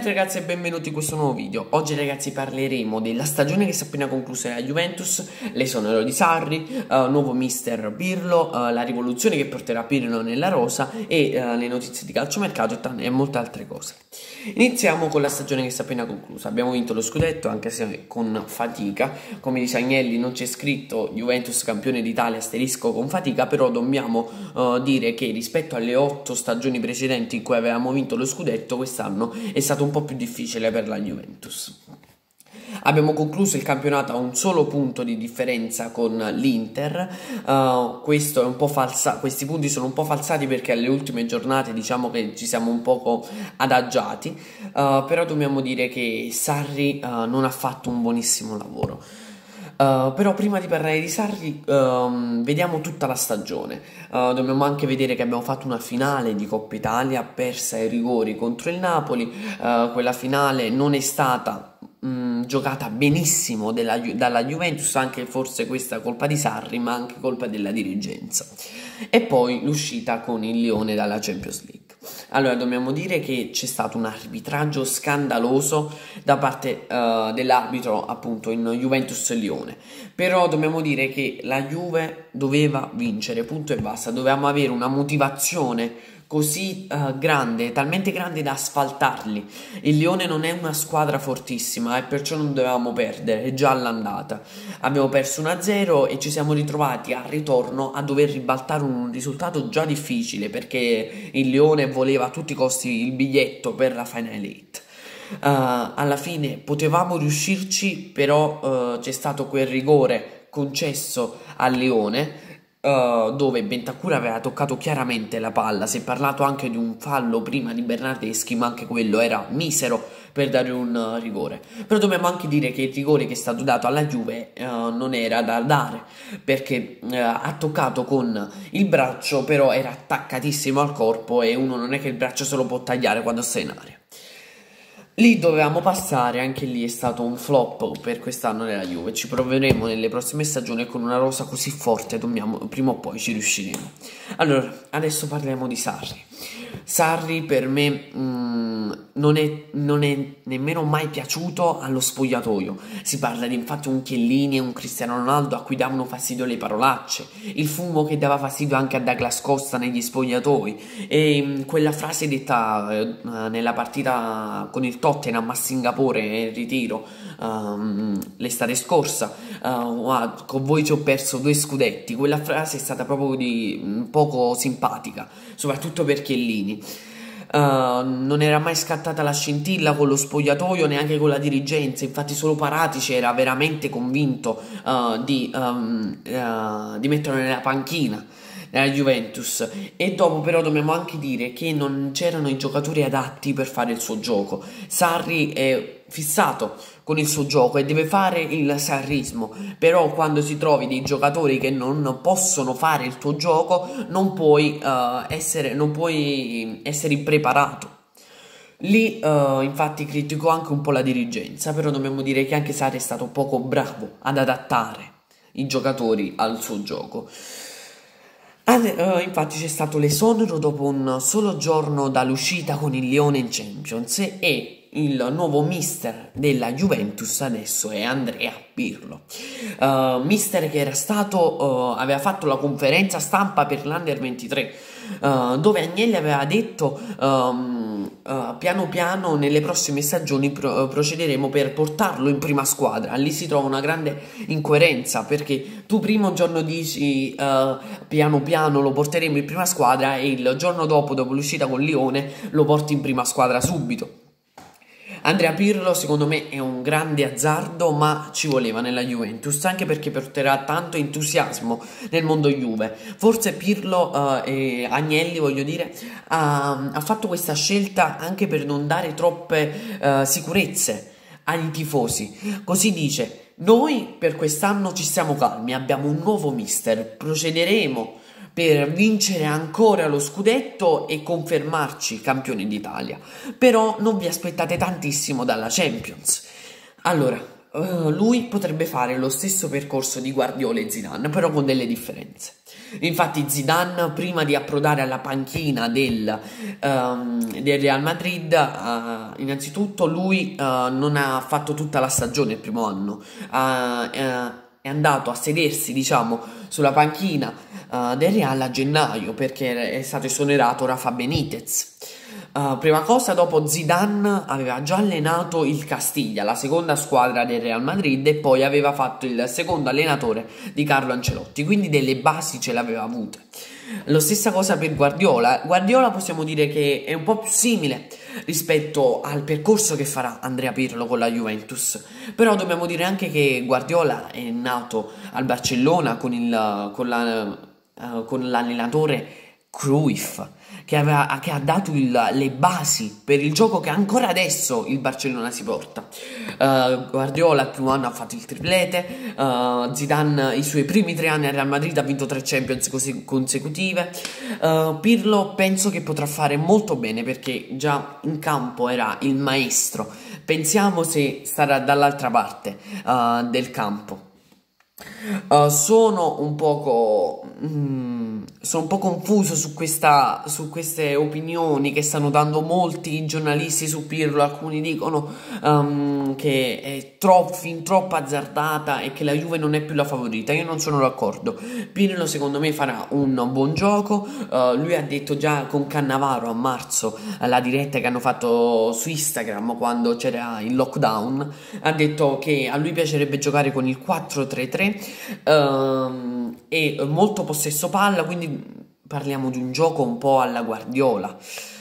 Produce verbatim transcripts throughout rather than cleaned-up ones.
ragazzi e benvenuti in questo nuovo video. Oggi ragazzi parleremo della stagione che si è appena conclusa nella Juventus, l'esonero di Sarri, uh, nuovo mister Pirlo, uh, la rivoluzione che porterà Pirlo nella rosa e uh, le notizie di calciomercato e, t- e molte altre cose. Iniziamo con la stagione che si è appena conclusa. Abbiamo vinto lo scudetto anche se con fatica, come dice Agnelli non c'è scritto Juventus campione d'Italia asterisco con fatica, però dobbiamo uh, dire che rispetto alle otto stagioni precedenti in cui avevamo vinto lo scudetto, quest'anno è stato un po' più difficile per la Juventus. Abbiamo concluso il campionato a un solo punto di differenza con l'Inter. Uh, questo è un po' falsa, questi punti sono un po' falsati perché alle ultime giornate diciamo che ci siamo un poco adagiati, uh, però dobbiamo dire che Sarri uh, non ha fatto un buonissimo lavoro. Uh, però prima di parlare di Sarri um, vediamo tutta la stagione. Uh, dobbiamo anche vedere che abbiamo fatto una finale di Coppa Italia persa ai rigori contro il Napoli. Uh, quella finale non è stata mh, giocata benissimo della, dalla Juventus, anche forse questa colpa di Sarri ma anche colpa della dirigenza. E poi l'uscita con il Lione dalla Champions League. Allora dobbiamo dire che c'è stato un arbitraggio scandaloso da parte uh, dell'arbitro appunto in Juventus-Lione, però dobbiamo dire che la Juve doveva vincere, punto e basta. Dovevamo avere una motivazione così uh, grande, talmente grande da asfaltarli. Il Lione non è una squadra fortissima e perciò non dovevamo perdere, è già all'andata. Abbiamo perso uno a zero e ci siamo ritrovati al ritorno a dover ribaltare un risultato già difficile perché il Lione voleva a tutti i costi il biglietto per la Final Eight. Uh, alla fine potevamo riuscirci, però uh, c'è stato quel rigore concesso al Lione, Uh, dove Bentancur aveva toccato chiaramente la palla. Si è parlato anche di un fallo prima di Bernardeschi, ma anche quello era misero per dare un uh, rigore. Però dobbiamo anche dire che il rigore che è stato dato alla Juve uh, non era da dare, perché uh, ha toccato con il braccio, però era attaccatissimo al corpo e uno non è che il braccio se lo può tagliare quando sta in aria. Lì dovevamo passare, anche lì è stato un flop per quest'anno nella Juve. Ci proveremo nelle prossime stagioni con una rosa così forte, dobbiamo, prima o poi ci riusciremo. Allora, adesso parliamo di Sarri. Sarri per me mh, non, è, non è nemmeno mai piaciuto allo spogliatoio. Si parla di infatti un Chiellini e un Cristiano Ronaldo a cui davano fastidio le parolacce, il fumo che dava fastidio anche a Douglas Costa negli spogliatoi e mh, quella frase detta eh, nella partita con il Tottenham a Singapore in ritiro um, l'estate scorsa, uh, con voi ci ho perso due scudetti. Quella frase è stata proprio di um, poco simpatica, soprattutto per Chiellini. Uh, non era mai scattata la scintilla con lo spogliatoio, neanche con la dirigenza. Infatti solo Paratici era veramente convinto uh, di, um, uh, di metterlo nella panchina nella Juventus. E dopo però dobbiamo anche dire che non c'erano i giocatori adatti per fare il suo gioco. Sarri è fissato con il suo gioco e deve fare il sarrismo, però quando si trovi dei giocatori che non possono fare il tuo gioco non puoi, uh, essere, non puoi essere impreparato. Lì uh, infatti critico anche un po' la dirigenza, però dobbiamo dire che anche Sarri è stato poco bravo ad adattare i giocatori al suo gioco. Uh, infatti c'è stato l'esonero dopo un solo giorno dall'uscita con il Lione in Champions e il nuovo mister della Juventus adesso è Andrea Pirlo, uh, mister che era stato uh, aveva fatto la conferenza stampa per l'Under ventitré, uh, dove Agnelli aveva detto um, uh, piano piano nelle prossime stagioni pro procederemo per portarlo in prima squadra. Lì si trova una grande incoerenza, perché tu primo giorno dici uh, piano piano lo porteremo in prima squadra e il giorno dopo, dopo l'uscita con Lione, lo porti in prima squadra subito. Andrea Pirlo secondo me è un grande azzardo, ma ci voleva nella Juventus, anche perché porterà tanto entusiasmo nel mondo Juve. Forse Pirlo uh, e Agnelli, voglio dire, ha, ha fatto questa scelta anche per non dare troppe uh, sicurezze ai tifosi. Così dice: noi per quest'anno ci stiamo calmi, abbiamo un nuovo mister, procederemo per vincere ancora lo scudetto e confermarci campioni d'Italia, però non vi aspettate tantissimo dalla Champions. Allora, uh, lui potrebbe fare lo stesso percorso di Guardiola e Zidane, però con delle differenze. Infatti Zidane, prima di approdare alla panchina del, um, del Real Madrid, uh, innanzitutto lui uh, non ha fatto tutta la stagione il primo anno, uh, uh, è andato a sedersi, diciamo, sulla panchina uh, del Real a gennaio perché è stato esonerato Rafa Benitez. Uh, prima cosa, dopo Zidane aveva già allenato il Castiglia, la seconda squadra del Real Madrid, e poi aveva fatto il secondo allenatore di Carlo Ancelotti, quindi delle basi ce l'aveva avute. Lo stessa cosa per Guardiola. Guardiola possiamo dire che è un po' più simile rispetto al percorso che farà Andrea Pirlo con la Juventus, però dobbiamo dire anche che Guardiola è nato al Barcellona con, il, con, la, uh, con l'allenatore Cruyff, che, aveva, che ha dato il, le basi per il gioco che ancora adesso il Barcellona si porta. uh, Guardiola il primo anno ha fatto il triplete, uh, Zidane i suoi primi tre anni al Real Madrid ha vinto tre Champions così consecutive. uh, Pirlo penso che potrà fare molto bene perché già in campo era il maestro, pensiamo se starà dall'altra parte uh, del campo. Uh, sono un poco mm, sono un po' confuso su questa su queste opinioni che stanno dando molti giornalisti su Pirlo. Alcuni dicono um, che è troppo, fin troppo azzardata e che la Juve non è più la favorita. Io non sono d'accordo. Pirlo secondo me farà un buon gioco. Uh, lui ha detto già con Cannavaro a marzo, alla diretta che hanno fatto su Instagram quando c'era il lockdown, ha detto che a lui piacerebbe giocare con il quattro tre tre um, e molto possesso palla, quindi parliamo di un gioco un po' alla Guardiola.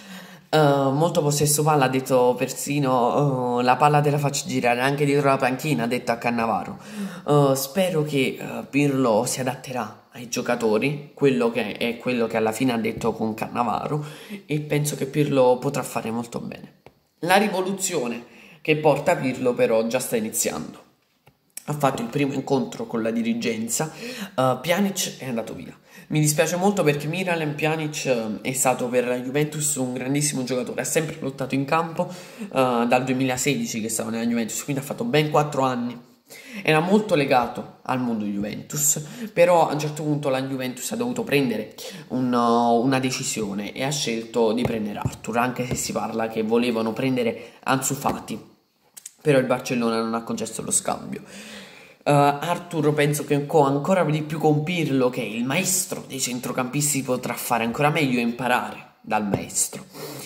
Uh, molto possesso palla, ha detto persino uh, la palla te la faccio girare anche dietro la panchina, ha detto a Cannavaro. Uh, spero che uh, Pirlo si adatterà ai giocatori, quello che è quello che alla fine ha detto con Cannavaro, e penso che Pirlo potrà fare molto bene. La rivoluzione che porta Pirlo però già sta iniziando. Ha fatto il primo incontro con la dirigenza, uh, Pjanic è andato via. Mi dispiace molto perché Miralem Pjanic è stato per la Juventus un grandissimo giocatore, ha sempre lottato in campo uh, dal duemilasedici che stava nella Juventus, quindi ha fatto ben quattro anni. Era molto legato al mondo Juventus, però a un certo punto la Juventus ha dovuto prendere un, uh, una decisione e ha scelto di prendere Arthur, anche se si parla che volevano prendere Ansu Fati, però il Barcellona non ha concesso lo scambio. Uh, Arthur penso che ancora di più con Pirlo, che è il maestro dei centrocampisti, potrà fare ancora meglio e imparare dal maestro.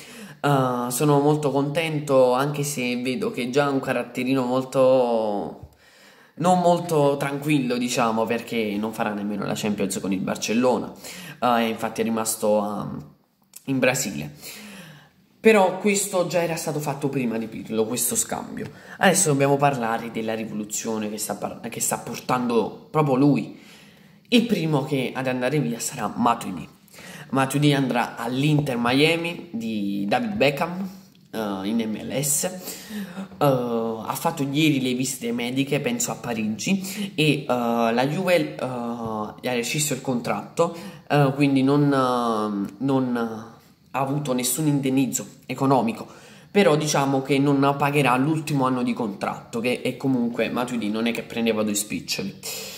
Uh, sono molto contento, anche se vedo che già ha un caratterino molto non molto tranquillo, diciamo, perché non farà nemmeno la Champions con il Barcellona, uh, e infatti è rimasto um, in Brasile. Però questo già era stato fatto prima di Pirlo, questo scambio. Adesso dobbiamo parlare della rivoluzione che sta, che sta portando proprio lui. Il primo che ad andare via sarà Matuidi. Matuidi andrà all'Inter Miami di David Beckham uh, in M L S. Uh, ha fatto ieri le visite mediche, penso a Parigi, e uh, la Juve uh, gli ha rescisso il contratto, uh, quindi non... Uh, non uh, ha avuto nessun indennizzo economico, però diciamo che non pagherà l'ultimo anno di contratto, che è comunque Matuidi non è che prendeva due spiccioli.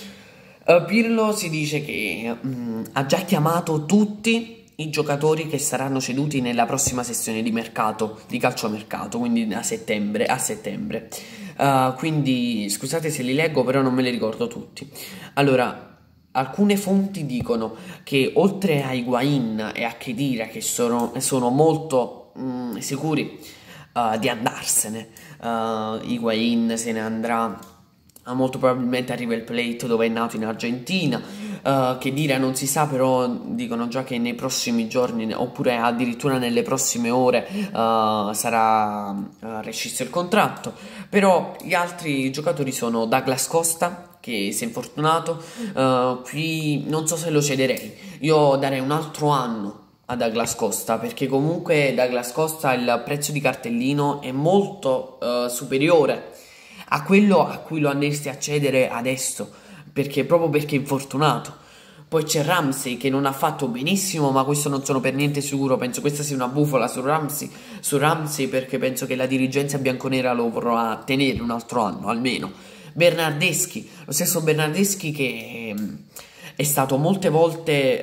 uh, Pirlo si dice che um, ha già chiamato tutti i giocatori che saranno ceduti nella prossima sessione di mercato, di calciomercato, quindi a settembre, a settembre. Uh, quindi scusate se li leggo, però non me li ricordo tutti. Allora, alcune fonti dicono che oltre a Higuain e a Khedira, che sono, sono molto mh, sicuri uh, di andarsene, uh, Higuain se ne andrà, uh, molto probabilmente a River Plate, dove è nato in Argentina. uh, Khedira non si sa, però dicono già che nei prossimi giorni, oppure addirittura nelle prossime ore, uh, sarà uh, rescisso il contratto. Però gli altri giocatori sono Douglas Costa, che si è infortunato. Uh, qui non so se lo cederei. Io darei un altro anno a Douglas Costa, perché comunque Douglas Costa, il prezzo di cartellino è molto uh, superiore a quello a cui lo andresti a cedere adesso, perché proprio perché è infortunato. Poi c'è Ramsey, che non ha fatto benissimo, ma questo non sono per niente sicuro. Penso questa sia una bufala su Ramsey, su Ramsey perché penso che la dirigenza bianconera lo vorrà tenere un altro anno almeno. Bernardeschi, lo stesso Bernardeschi che è stato molte volte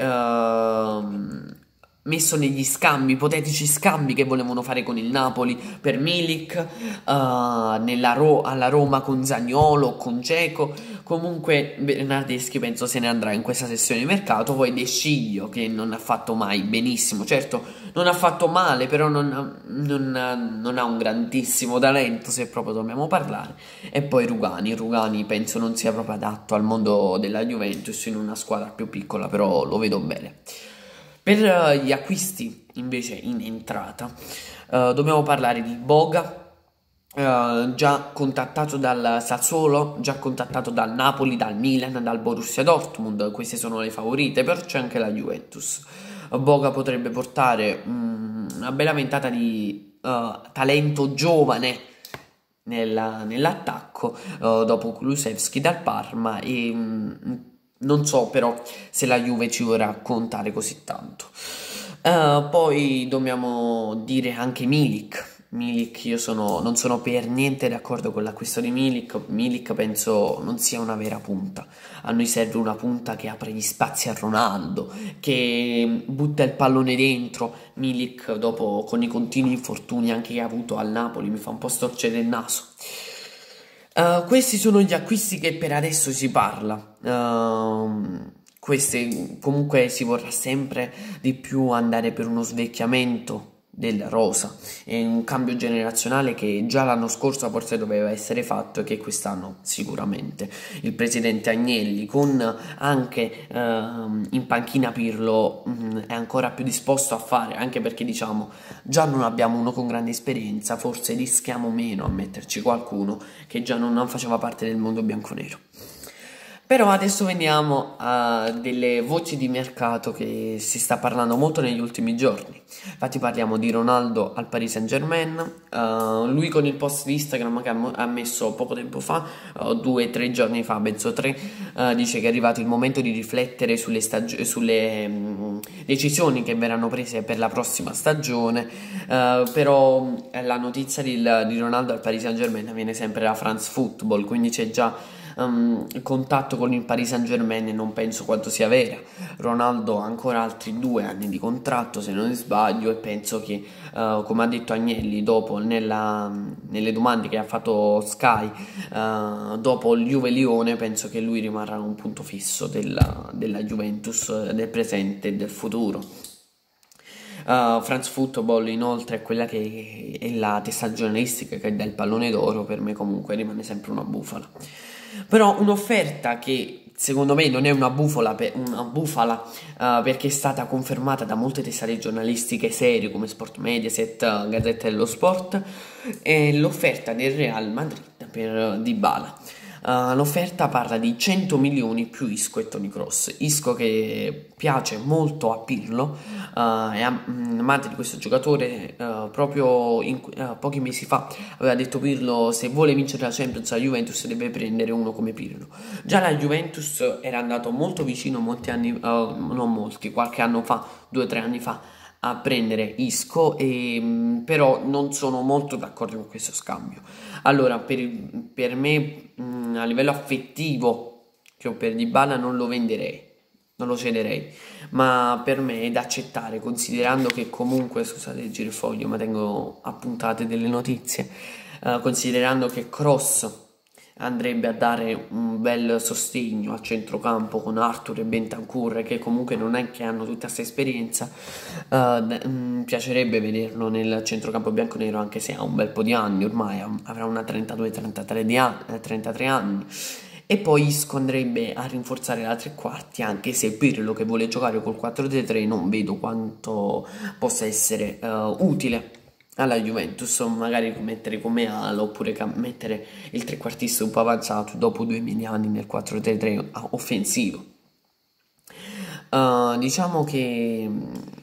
uh, messo negli scambi, ipotetici scambi che volevano fare con il Napoli per Milik, uh, nella Ro- alla Roma con Zaniolo, con Dzeko. Comunque Bernardeschi penso se ne andrà in questa sessione di mercato. Poi De Sciglio, che non ha fatto mai benissimo, certo non ha fatto male, però non ha, non ha, non ha un grandissimo talento, se proprio dobbiamo parlare. E poi Rugani, Rugani penso non sia proprio adatto al mondo della Juventus in una squadra più piccola, però lo vedo bene. Per gli acquisti invece in entrata uh, dobbiamo parlare di Boga, uh, già contattato dal Sassuolo, già contattato dal Napoli, dal Milan, dal Borussia Dortmund. Queste sono le favorite, però c'è anche la Juventus. Boga potrebbe portare um, una bella ventata di uh, talento giovane nella, nell'attacco uh, dopo Kulusevski dal Parma e um, non so però se la Juve ci vorrà contare così tanto. Uh, poi dobbiamo dire anche Milik. Milik, io sono, non sono per niente d'accordo con l'acquisto di Milik. Milik penso non sia una vera punta. A noi serve una punta che apre gli spazi a Ronaldo, che butta il pallone dentro. Milik, dopo con i continui infortuni anche che ha avuto al Napoli, mi fa un po' storcere il naso. Uh, questi sono gli acquisti che per adesso si parla. Uh, queste, comunque si vorrà sempre di più andare per uno svecchiamento della rosa e un cambio generazionale che già l'anno scorso forse doveva essere fatto e che quest'anno sicuramente il presidente Agnelli con anche uh, in panchina Pirlo mh, è ancora più disposto a fare, anche perché diciamo già non abbiamo uno con grande esperienza, forse rischiamo meno a metterci qualcuno che già non faceva parte del mondo bianconero. Però adesso veniamo a delle voci di mercato che si sta parlando molto negli ultimi giorni. Infatti parliamo di Ronaldo al Paris Saint-Germain. Uh, lui con il post di Instagram che ha messo poco tempo fa, uh, due o tre giorni fa, penso tre, uh, dice che è arrivato il momento di riflettere sulle, stag- sulle um, decisioni che verranno prese per la prossima stagione. Uh, però la notizia di, di Ronaldo al Paris Saint-Germain viene sempre da France Football, quindi c'è già Um, contatto con il Paris Saint-Germain e non penso quanto sia vera. Ronaldo ha ancora altri due anni di contratto se non sbaglio e penso che uh, come ha detto Agnelli dopo nella, nelle domande che ha fatto Sky uh, dopo il Juve-Lione, penso che lui rimarrà un punto fisso della, della Juventus del presente e del futuro. Uh, France Football inoltre è quella che è la testa giornalistica che dà il pallone d'oro, per me comunque rimane sempre una bufala. Però un'offerta che secondo me non è una bufala, per, una bufala uh, perché è stata confermata da molte testate giornalistiche serie come Sport Mediaset, uh, Gazzetta dello Sport, è l'offerta del Real Madrid per Dybala. Uh, l'offerta parla di cento milioni più Isco e Toni Kroos. Isco che piace molto a Pirlo, uh, è amante di questo giocatore. Uh, proprio in, uh, pochi mesi fa aveva detto Pirlo se vuole vincere la Champions la Juventus deve prendere uno come Pirlo. Già la Juventus era andato molto vicino molti anni, uh, non molti, qualche anno fa, due o tre anni fa, a prendere Isco, e, però non sono molto d'accordo con questo scambio. Allora, per, per me mh, a livello affettivo che ho per Dybala non lo venderei, non lo cederei, ma per me è da accettare, considerando che comunque, scusate il girifoglio ma tengo appuntate delle notizie, uh, considerando che Kroos andrebbe a dare un bel sostegno a centrocampo con Arthur e Bentancur, che comunque non è che hanno tutta questa esperienza. Uh, mi piacerebbe vederlo nel centrocampo bianconero, anche se ha un bel po' di anni ormai, avrà una trentadue trentatré di anni, trentatré anni. E poi Isco andrebbe a rinforzare la tre quarti, anche se Pirlo che vuole giocare col quattro tre tre non vedo quanto possa essere uh, utile alla Juventus, magari mettere come ala oppure mettere il trequartista un po' avanzato dopo due mediani nel quattro tre tre offensivo. Uh, diciamo che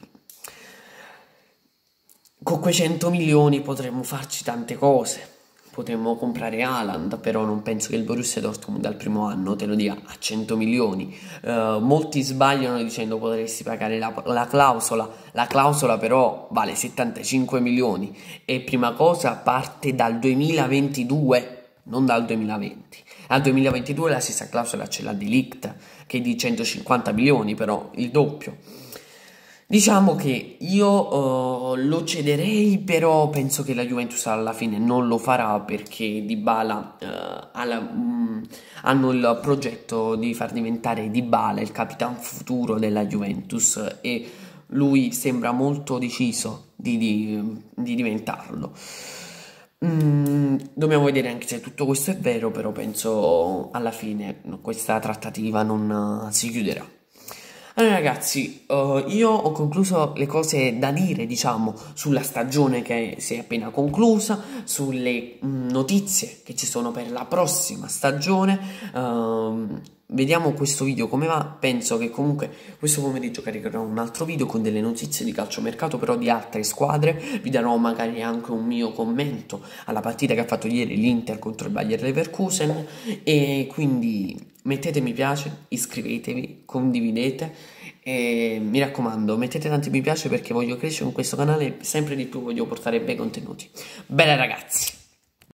con quei cento milioni potremmo farci tante cose. Potremmo comprare Haaland, però non penso che il Borussia Dortmund dal primo anno te lo dia a cento milioni. Uh, molti sbagliano dicendo potresti pagare la, la clausola. La clausola però vale settantacinque milioni e prima cosa parte dal duemilaventidue. non dal duemilaventi. Al duemilaventidue la stessa clausola ce l'ha De Ligt, che è di centocinquanta milioni, però il doppio. Diciamo che io uh, lo cederei, però penso che la Juventus alla fine non lo farà perché Dybala uh, alla, um, hanno il progetto di far diventare Dybala il capitano futuro della Juventus e lui sembra molto deciso di, di, di diventarlo. Mm, dobbiamo vedere anche se tutto questo è vero, però penso alla fine questa trattativa non uh, si chiuderà. Allora ragazzi, uh, io ho concluso le cose da dire, diciamo, sulla stagione che si è appena conclusa, sulle mm, notizie che ci sono per la prossima stagione. Uh, vediamo questo video come va. Penso che comunque questo pomeriggio caricherò un altro video con delle notizie di calciomercato, però di altre squadre. Vi darò magari anche un mio commento alla partita che ha fatto ieri l'Inter contro il Bayer Leverkusen. E quindi mettete mi piace, iscrivetevi, condividete e mi raccomando mettete tanti mi piace perché voglio crescere con questo canale e sempre di più voglio portare bei contenuti. Bene ragazzi!